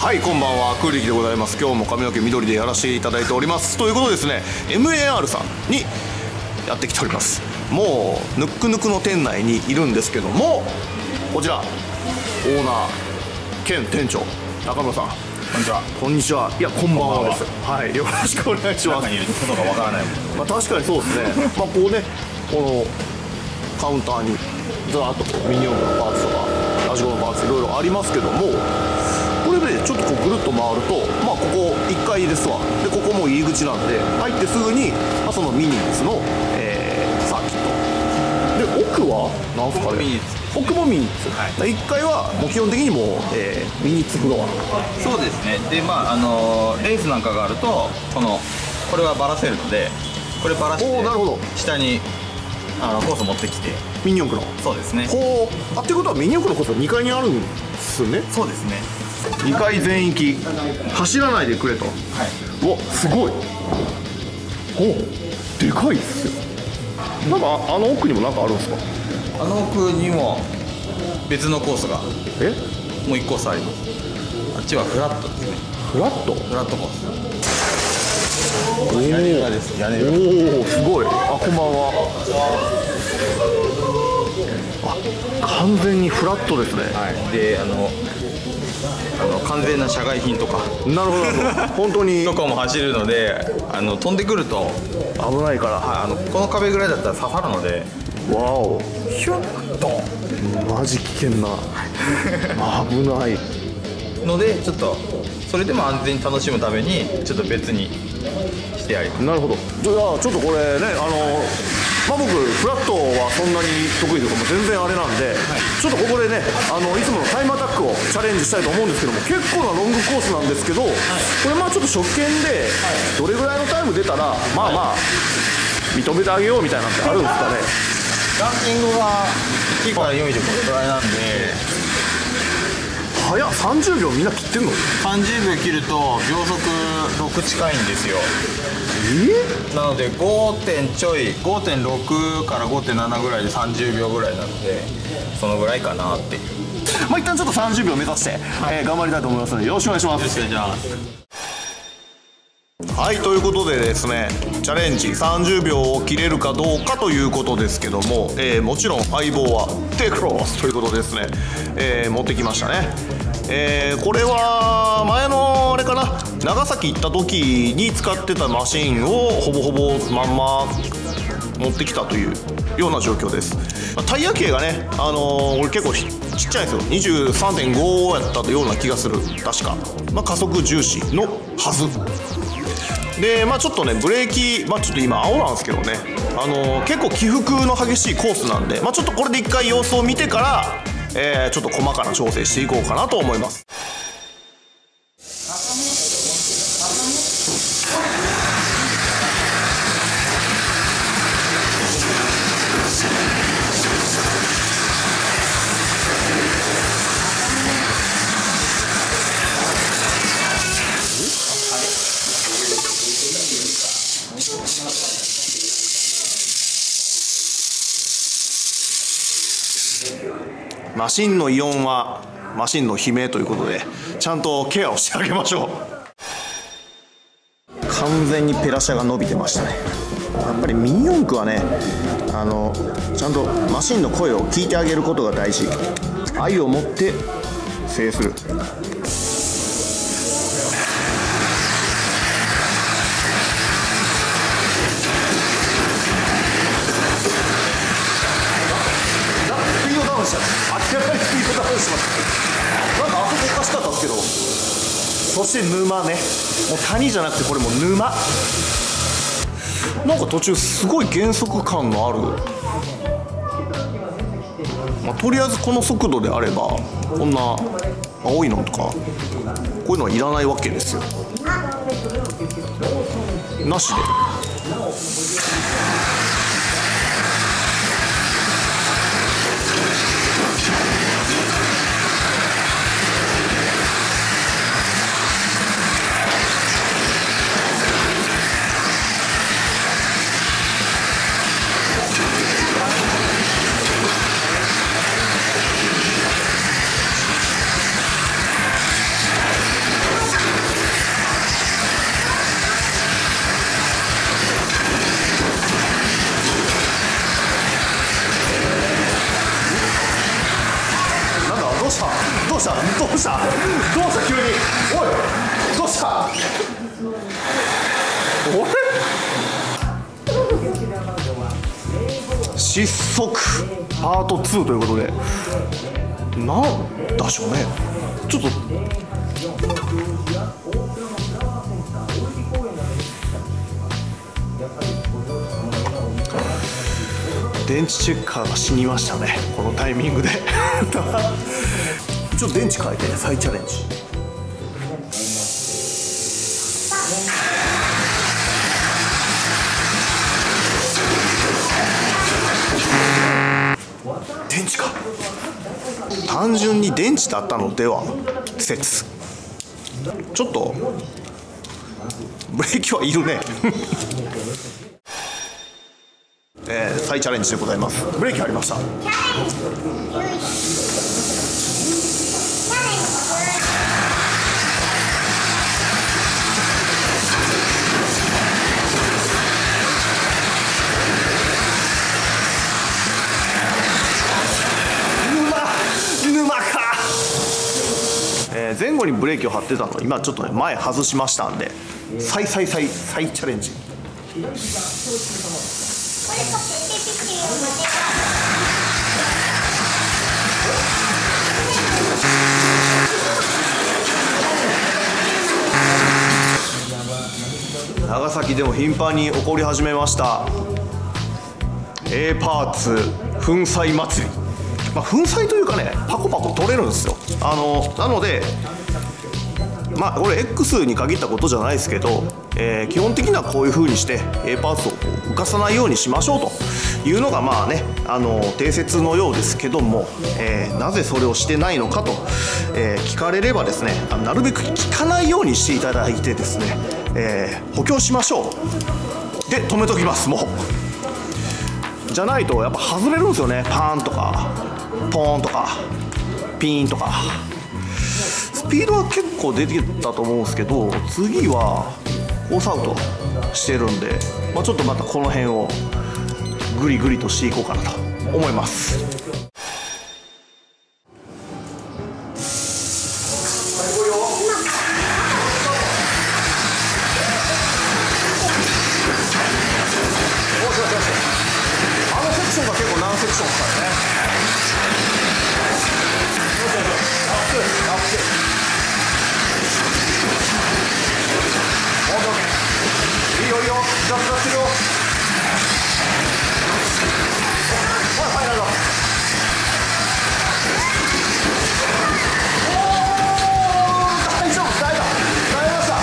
はい、こんばんは、クーリキでございます。今日も髪の毛緑でやらせていただいております。ということでですね、MAR さんにやってきております。もうぬっくぬくの店内にいるんですけども、こちらオーナー兼店長中村さん、 こんにちは。 こんにちは。いや、こんばんはです。はい、よろしくお願いします。 中にいることがわからないもん。 まあ確かにそうですね。まあこうね、このカウンターにずらっとミニ四駆のパーツとかラジコンのパーツいろいろありますけども、これでちょっとこうぐるっと回ると、まあここ1階ですわ。でここも入り口なんで入ってすぐに、まあ、そのミニーズの、サーキットで、奥は何すかね、奥もミニーズ、はい、1階はもう基本的にもう、ミニッツフロア。 そうですね。でまあレースなんかがあるとこれはバラせるので、これバラしてなるほど、 下にコース持ってきて、 ミニ四駆の。 そうですね。 ほう、ってことはミニ四駆のコースは2階にあるんですね。 そうですね。 2階全域走らないでくれと。はい。うわ、すごい。お、でかいっすよ。なんか奥にもなんかあるんですか。 奥にも別のコースがもう1コースあります。あっちはフラットですね。 フラットコース。 屋根裏です。屋根裏。おお、すごい。あ、こんばんは。あ、完全にフラットですね。 はい。で完全な社外品とか、 なるほどなるほど、本当にとかも走るので、飛んでくると危ないから、 はい、この壁ぐらいだったら刺さるので、 わお、 ヒュッとマジ危険な危ないので、ちょっとそれでも安全に楽しむためにちょっと別にしてあります。 なるほど。じゃあちょっとこれね、まあ僕フラットはそんなに得意というかもう全然あれなんで、はい、ちょっとここでね、いつものタイムアタックをチャレンジしたいと思うんですけども、結構なロングコースなんですけど、はい、これまあちょっと初見でどれぐらいのタイム出たら、まあまあ認めてあげようみたいなんてあるんですかね。 ランキングが1位から4位でこれぐらいなんで、 早っ。30秒みんな切ってんの。 30秒切ると秒速6近いんですよ。なので 5. 点ちょい、 5.6 から 5.7 ぐらいで30秒ぐらいなので、そのぐらいかなっていう。 まあ一旦ちょっと30秒目指して、頑張りたいと思いますのでよろしくお願いします。 よろしくお願いします。 はい、ということでですね、チャレンジ30秒を切れるかどうかということですけども、もちろん相棒はテクロスということでですね、持ってきましたね。これは前のあれかな、長崎行った時に使ってたマシンをほぼほぼまんま持ってきたというような状況です。タイヤ径がね、俺結構ちっちゃいんですよ。 23.5 やったような気がする、確か。加速重視のはずで、ちょっとねブレーキ、ちょっと今青なんですけどね、結構起伏の激しいコースなんで、ちょっとこれで一回様子を見てから、ちょっと細かな調整していこうかなと思います。マシンの異音はマシンの悲鳴ということで、ちゃんとケアをしてあげましょう。完全にペラシャが伸びてましたね。やっぱりミニ四駆はね、ちゃんとマシンの声を聞いてあげることが大事。愛を持って制する。明らかにスピードダウンしました。なんかあそこおかしかったですけど、そして沼ね、もう谷じゃなくてこれもう沼。なんか途中すごい減速感のある、とりあえずこの速度であればこんな青いのとかこういうのはいらないわけですよ。なしでうした急に。おいどうした。失速パート2ということで、なんだしょうね。ちょっと電池チェッカーが死にましたね、このタイミングで。ちょっと電池変えて再チャレンジ。電池か。単純に電池だったのでは説。ちょっとブレーキはいるね。再チャレンジでございます。ブレーキありました。沼か。前後にブレーキを張ってたの今ちょっとね前外しましたんで、再チャレンジ。長崎でも頻繁に起こり始めました A パーツ粉砕祭り。粉砕というかね、パコパコ取れるんですよ。なのでこれ X に限ったことじゃないですけど、基本的にはこういう風にして A パーツを浮かさないようにしましょうというのが定説のようですけども、なぜそれをしてないのかと、聞かれればですね、なるべく聞かないようにしていただいてですね、補強しましょう。で止めときます。もうじゃないとやっぱ外れるんですよね。パーンとかポーンとかピーンとか。スピードは結構出てたと思うんですけど、次はコースアウトしてるんで、ちょっとまたこの辺をグリグリとしていこうかなと思います。あのセクションが結構難セクションですからね。いいよいいよ、じゃあ使ってるよ。はい、大丈夫、耐えました。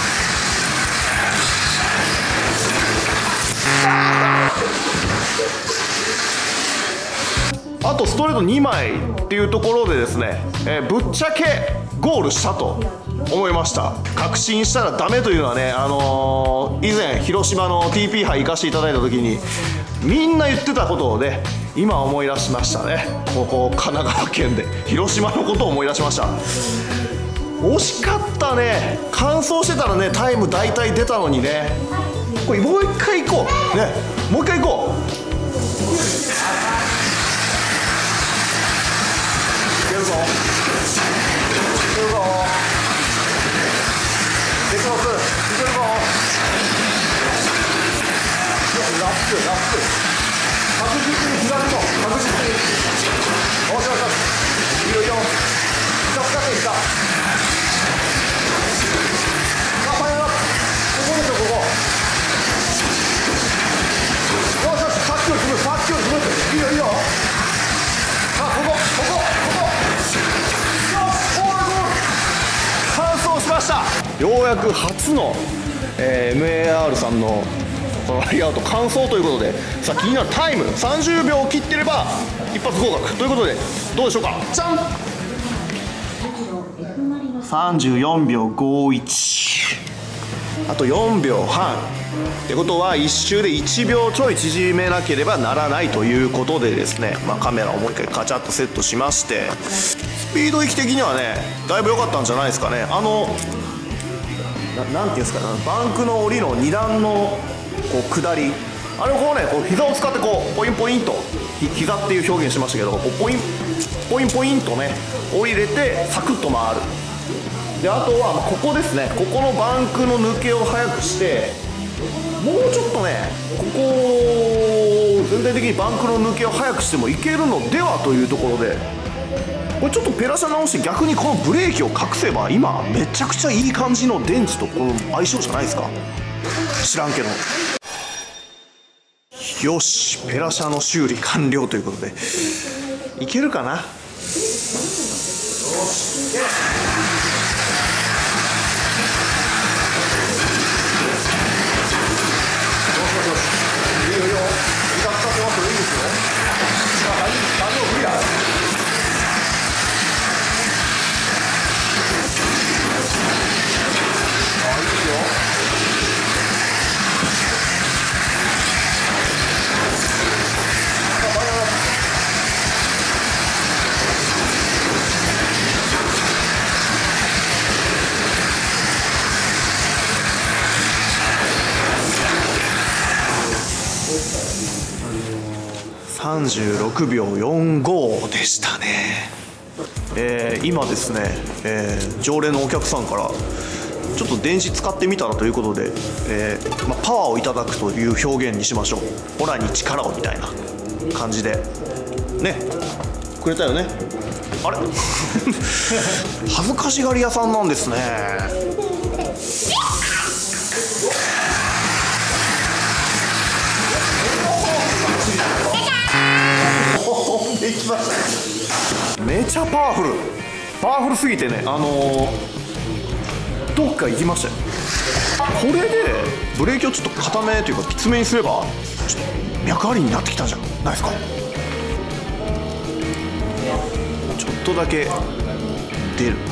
あとストレート2枚っていうところでですね、ぶっちゃけゴールしたと思いました。確信したらダメというのはね、以前広島の TP 杯行かせていただいた時にみんな言ってたことをね、今思い出しましたね。ここ神奈川県で広島のことを思い出しました。惜しかったね。完走してたらねタイム大体出たのにね。これもう一回行こうね、もう一回行こう。いけるぞいけるぞ、デクロスいけるぞ。ラップ確実に左の確実に。おしよしよし、いいよいいよ。じゃあ2ついった。ファイナルここですよ、ここ。よしよし、さっきよりスムーズ、さっきよりスムーズ。いいよいいよ。ここよし、ゴール完走しました。ようやく初の、MAR さんのこのライアウト完走ということで、さあ気になるタイム30秒を切ってれば一発合格ということで、どうでしょうか。じゃん、34秒51、あと4秒半ってことは1周で1秒ちょい縮めなければならないということでですね、カメラをもう一回カチャッとセットしまして、スピード域的にはねだいぶ良かったんじゃないですかね。なんていうんですか、バンクの降りの2段のこう下りあれをこうね、こう膝を使ってこうポインポインと、膝っていう表現しましたけど、こうポインポインとねを入れてサクッと回る。であとはここですね、ここのバンクの抜けを速くして、もうちょっとねここ全体的にバンクの抜けを速くしてもいけるのではというところで、これちょっとペラシャ直して逆にこのブレーキを隠せば今めちゃくちゃいい感じの電池とこの相性じゃないですか。知らんけど。よし、ペラシャの修理完了ということでいけるかな。36秒45でしたね。今ですね、常連のお客さんからちょっと電池使ってみたらということで、パワーをいただくという表現にしましょう。オラに力をみたいな感じでねくれたよね。あれ恥ずかしがり屋さんなんですね。できました。めちゃパワフルすぎてね、どっか行きましたよ。これでブレーキをちょっと固めというかきつめにすればちょっと脈ありになってきたんじゃないですか。ちょっとだけ出る。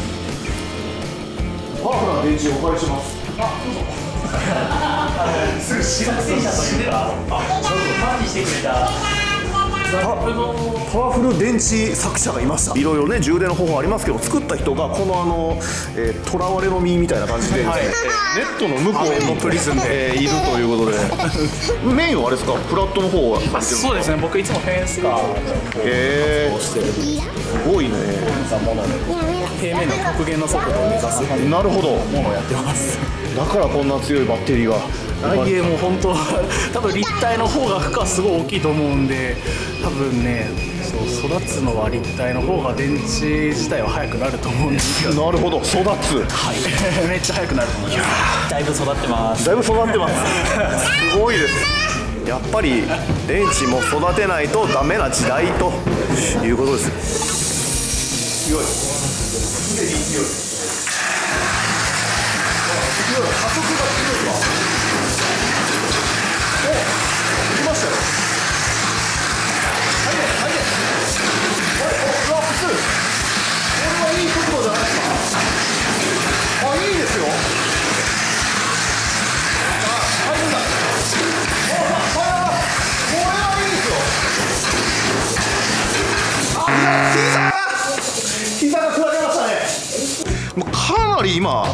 パワフルな電池をお借りします。 すぐ申請者というか、パーティーしてくれたパワフル電池作者がいました。いろいろね充電の方法ありますけど、作った人がこの囚われの身みたいな感じで、ネットの向こうのプリズンで、いるということでメインはあれですか、フラットの方はそうですね、僕いつもフェンスカーすごいね。 平面の極限の速度を目指すなるほどものをやってます。 だからこんな強いバッテリーが。 いえ、もう本当多分立体の方が負荷はすごい大きいと思うんで、多分ね、そう育つのは立体の方が電池自体は速くなると思うんですよ。 なるほど、育つ。 はいめっちゃ速くなると思います。だいぶ育ってます。 だいぶ育ってますすごいです。やっぱり電池も育てないとダメな時代ということです。強い。強い。強い。加速が強いわ。お、来ましたよ。入れ。お、うわ、普通。これはいい速度じゃないですか。あ、いいですよ。あ、入るんだ。これはいいですよ。あ、膝が食られましたね。もうかなり今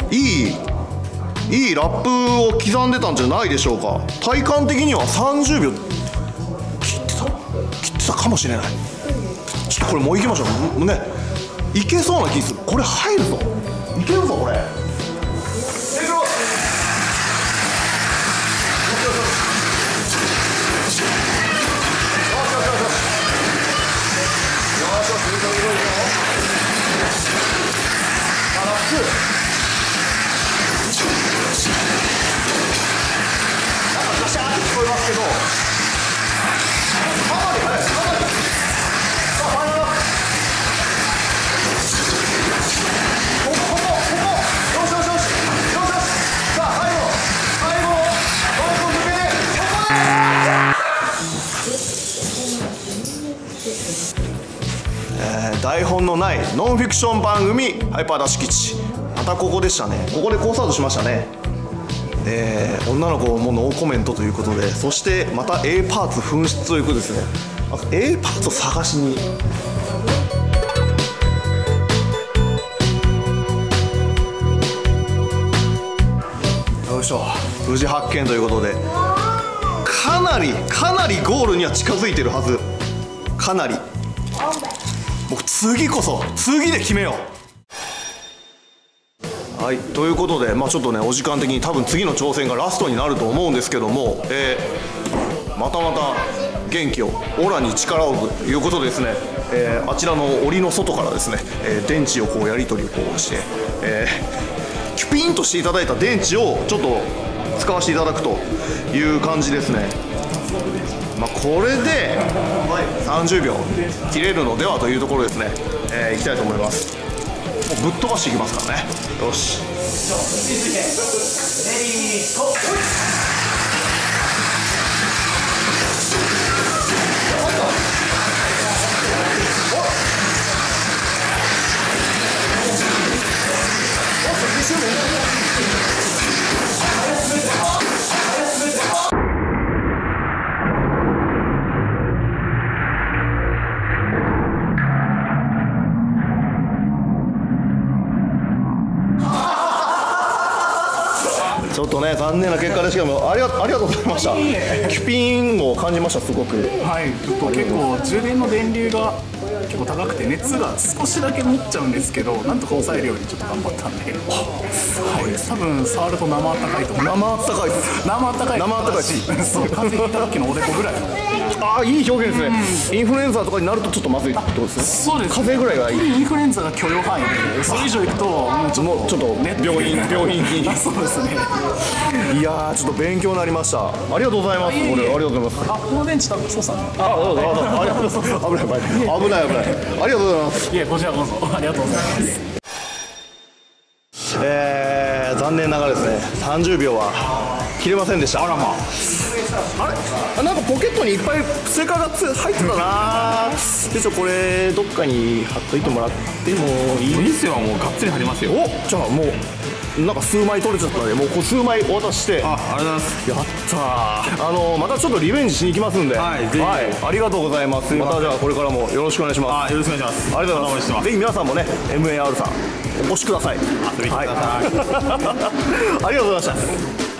いいラップを刻んでたんじゃないでしょうか。体感的には30秒切ってたかもしれない。ちょっとこれもういきましょう。もうね、いけそうな気する。これ入るぞ。いけるぞこれ。聞こえますけど、かなり速い。さあ、ファイナル。ここ。よし。さあ、最後抜けて、ここで。台本のないノンフィクション番組ハイパーダッシュ基地。またここでしたね。ここでコースアウトしましたね。女の子もノーコメントということで、そしてまた A パーツ紛失ということですね。A パーツを探しによいしょ、無事発見ということで、 なりゴールには近づいてるはず。かなり。僕次で決めよう。はい、ということで、ちょっとねお時間的に多分次の挑戦がラストになると思うんですけども、また元気をオラに力をということでですね、あちらの檻の外からですね、電池をこうやり取りをこうして、キュピンとしていただいた電池をちょっと使わせていただくという感じですね。これで30秒切れるのではというところですね。いきたいと思います。もうぶっ飛ばしていきますからね。よし。ちょっとね残念な結果でしたけども、ありがとうございました。キュピーンを感じました、すごく。 はい、ちょっと結構充電の電流が結構高くて熱が少しだけ持っちゃうんですけど、なんとか抑えるようにちょっと頑張ったんで、はい、多分触ると生あったかいと思う。 生あったかいです。 生あったかい。 生あったかいし、 そう、風邪ひいた時のおでこぐらいの。 ああ、いい表現ですね。インフルエンザとかになるとちょっとまずいってことですね。 そうです。 風邪ぐらいがいい。 インフルエンザが許容範囲で、それ以上いくともうちょっとね、病院に。 そうですね。 いやー、ちょっと勉強になりました。ありがとうございます。これありがとうございます。 あ、この電池多分操作。 ありがとうございます。危ない。ありがとうございます。 いえ、こちらこそありがとうございます。 残念ながらですね、30秒は切れませんでした。あれなんかポケットにいっぱいスイカが入ってたな。これどっかに貼っといてもらってもいいですよ。もうがっつり貼りますよ。お、じゃあもうなんか数枚取れちゃったので、もう数枚お渡しして。ありがとうございます。やったー。またちょっとリベンジしに行きますんで、はい、ありがとうございます。またじゃあこれからもよろしくお願いします。よろしくお願いします。ありがとうございます。ぜひ皆さんもね MAR さんお越しください。遊びに来てください。ありがとうございました。